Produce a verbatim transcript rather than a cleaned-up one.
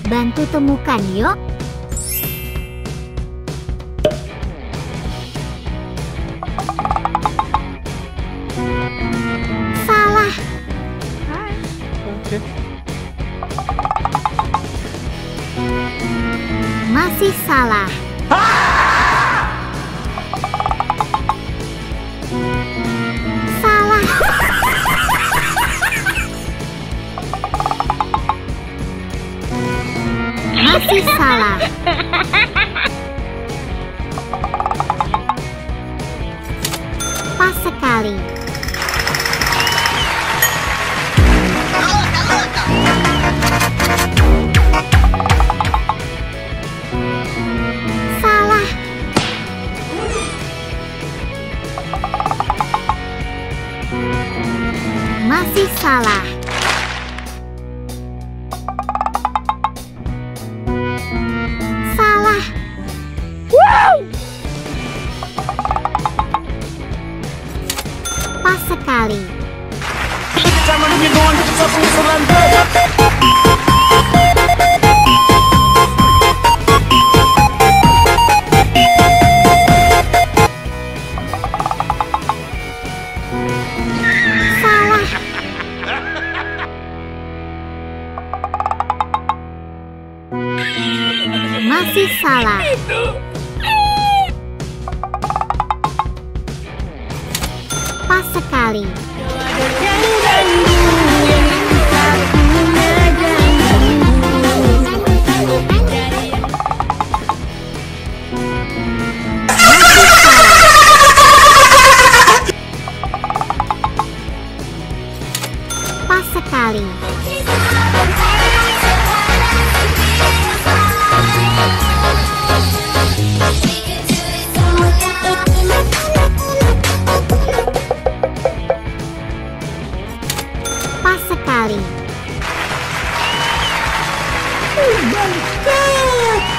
Bantu temukan yuk. Salah. Oke. Masih salah. Salah. Masih salah. Pas sekali. Salah. Masih salah. Salah. Pas sekali. Salah. Masih salah. Pas sekali. Pas sekali. Pas sekali. Oh my God.